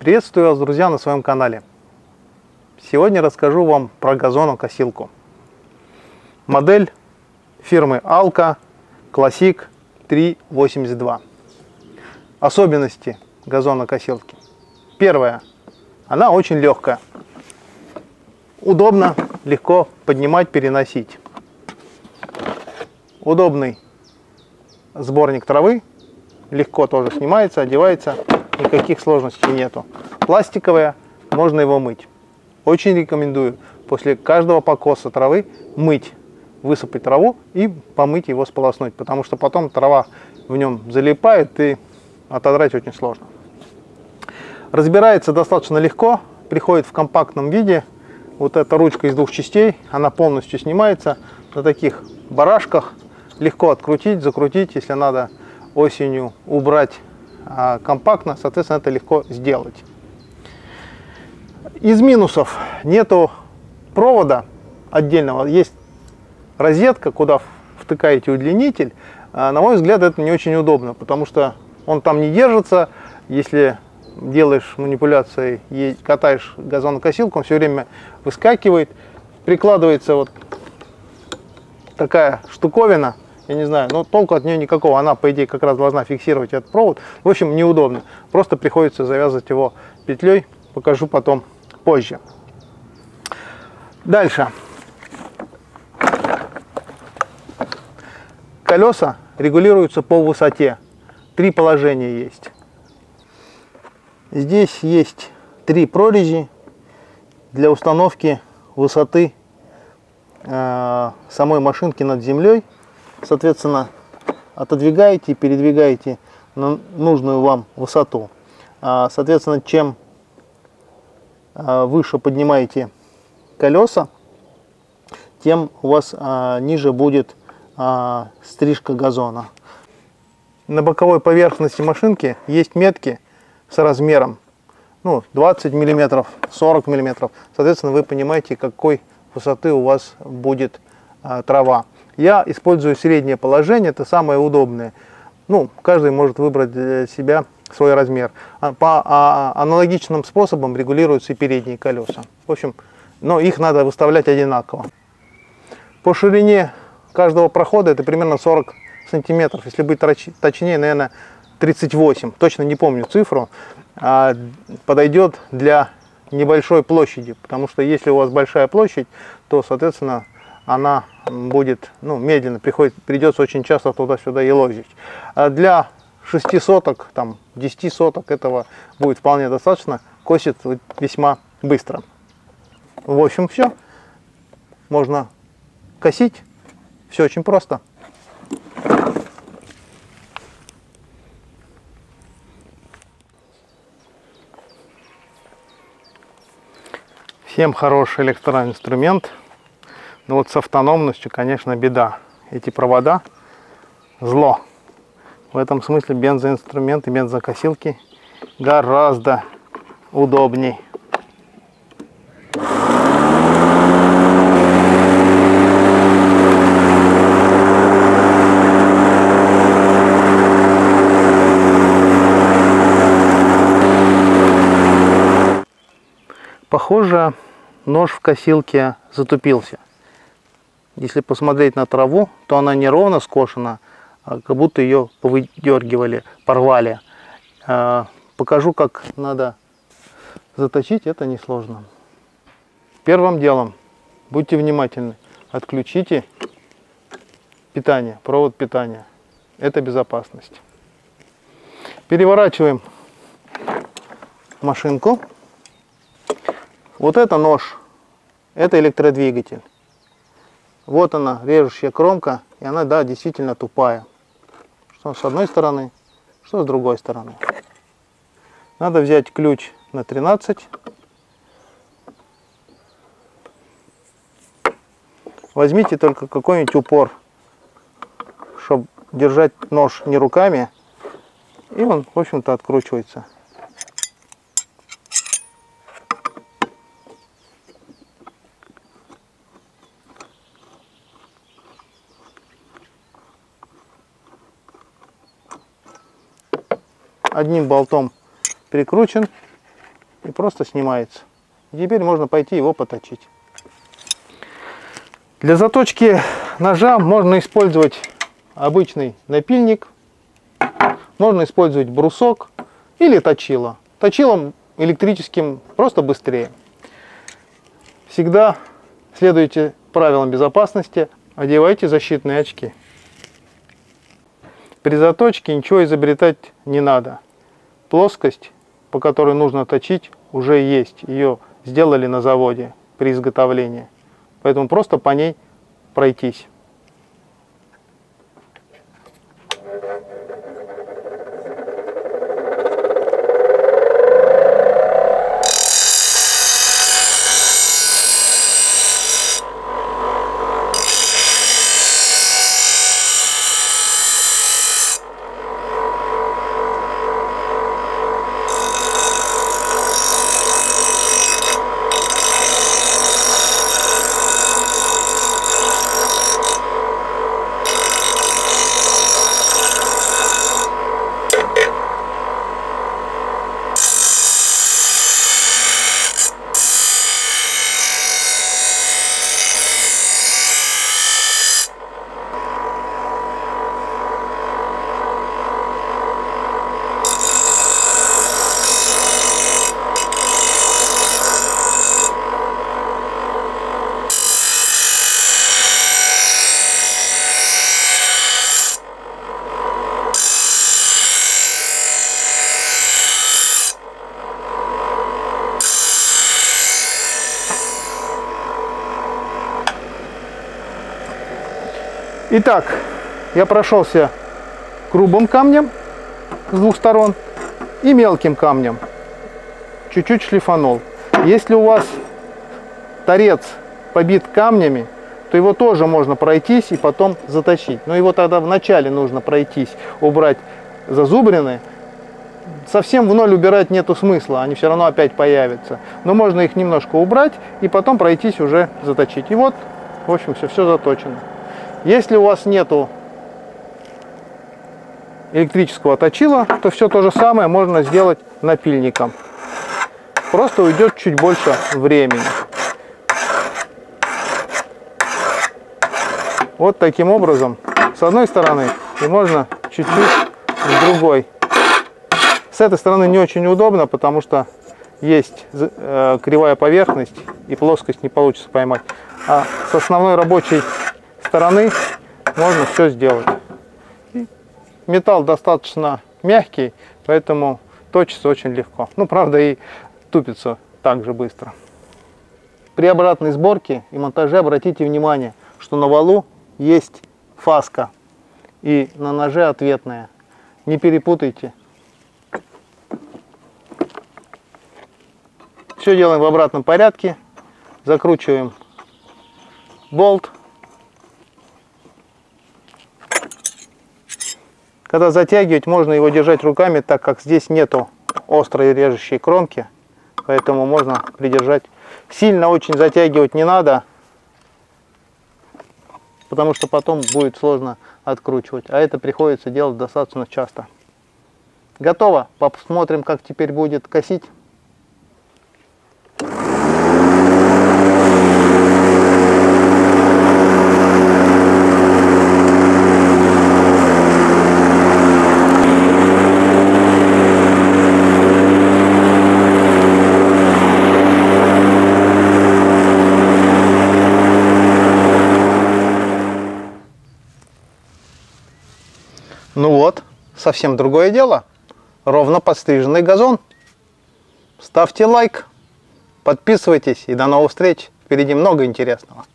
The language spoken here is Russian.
Приветствую вас, друзья, на своем канале. Сегодня расскажу вам про газонокосилку. Модель фирмы Alco Classic 382. Особенности газонокосилки. Первое. Она очень легкая. Удобно, легко поднимать, переносить. Удобный сборник травы. Легко тоже снимается, одевается. Никаких сложностей нету. Пластиковая, можно его мыть. Очень рекомендую после каждого покоса травы мыть, высыпать траву и помыть его, сполоснуть, потому что потом трава в нем залипает и отодрать очень сложно. Разбирается достаточно легко, приходит в компактном виде. Вот эта ручка из двух частей, она полностью снимается на таких барашках. Легко открутить, закрутить, если надо осенью убрать компактно, соответственно, это легко сделать. Из минусов: нету провода отдельного, есть розетка, куда втыкаете удлинитель. На мой взгляд, это не очень удобно, потому что он там не держится. Если делаешь манипуляции и катаешь газонокосилку, он все время выскакивает. Прикладывается вот такая штуковина. Я не знаю, но толку от нее никакого. Она, по идее, как раз должна фиксировать этот провод. В общем, неудобно. Просто приходится завязывать его петлей. Покажу потом позже. Дальше. Колеса регулируются по высоте. Три положения есть. Здесь есть три прорези для установки высоты самой машинки над землей. Соответственно, отодвигаете и передвигаете на нужную вам высоту. Соответственно, чем выше поднимаете колеса, тем у вас ниже будет стрижка газона. На боковой поверхности машинки есть метки с размером 20 мм, 40 мм. Соответственно, вы понимаете, какой высоты у вас будет трава. Я использую среднее положение, это самое удобное. Каждый может выбрать для себя свой размер. По аналогичным способам регулируются и передние колеса. В общем, но их надо выставлять одинаково. По ширине каждого прохода это примерно 40 сантиметров. Если быть точнее, наверное, 38. Точно не помню цифру. Подойдет для небольшой площади. Потому что если у вас большая площадь, то, соответственно, она будет медленно, придется очень часто туда-сюда елозить. А для 6 соток, 10 соток этого будет вполне достаточно, косит весьма быстро. В общем, все. Можно косить. Все очень просто. Всем хороший электроинструмент. Но вот с автономностью, конечно, беда. Эти провода – зло. В этом смысле бензоинструменты, бензокосилки гораздо удобней. Похоже, нож в косилке затупился. Если посмотреть на траву, то она не ровно скошена, а как будто ее повыдергивали, порвали. Покажу, как надо заточить, это несложно. Первым делом, будьте внимательны, отключите питание, провод питания. Это безопасность. Переворачиваем машинку. Вот это нож, это электродвигатель. Вот она, режущая кромка, и она, да, действительно тупая. Что с одной стороны, что с другой стороны. Надо взять ключ на 13. Возьмите только какой-нибудь упор, чтобы держать нож не руками, и он, в общем-то, откручивается. Одним болтом прикручен, просто снимается. И теперь можно пойти его поточить. Для заточки ножа можно использовать обычный напильник, можно использовать брусок или точило. Точилом электрическим просто быстрее. Всегда следуйте правилам безопасности, одевайте защитные очки. При заточке ничего изобретать не надо. Плоскость, по которой нужно точить, уже есть. Ее сделали на заводе при изготовлении. Поэтому просто по ней пройтись. Итак, я прошелся грубым камнем с двух сторон и мелким камнем. Чуть-чуть шлифанул. Если у вас торец побит камнями, то его тоже можно пройтись и потом заточить. Но его тогда вначале нужно пройтись, убрать зазубрины. Совсем в ноль убирать нету смысла, они все равно опять появятся. Но можно их немножко убрать и потом пройтись уже заточить. И вот, в общем, все заточено. Если у вас нету электрического точила, то все то же самое можно сделать напильником. Просто уйдет чуть больше времени. Вот таким образом, с одной стороны, и можно чуть-чуть с другой. С этой стороны не очень удобно, потому что есть кривая поверхность и плоскость не получится поймать. А с основной рабочей стороны можно все сделать. И металл достаточно мягкий, поэтому точится очень легко. Ну, правда, и тупится так же быстро. При обратной сборке и монтаже обратите внимание, что на валу есть фаска и на ноже ответная. Не перепутайте. Все делаем в обратном порядке. Закручиваем болт. Когда затягивать, можно его держать руками, так как здесь нету острой режущей кромки, поэтому можно придержать. Сильно очень затягивать не надо, потому что потом будет сложно откручивать, а это приходится делать достаточно часто. Готово. Посмотрим, как теперь будет косить. Ну вот, совсем другое дело. Ровно подстриженный газон. Ставьте лайк, подписывайтесь и до новых встреч. Впереди много интересного.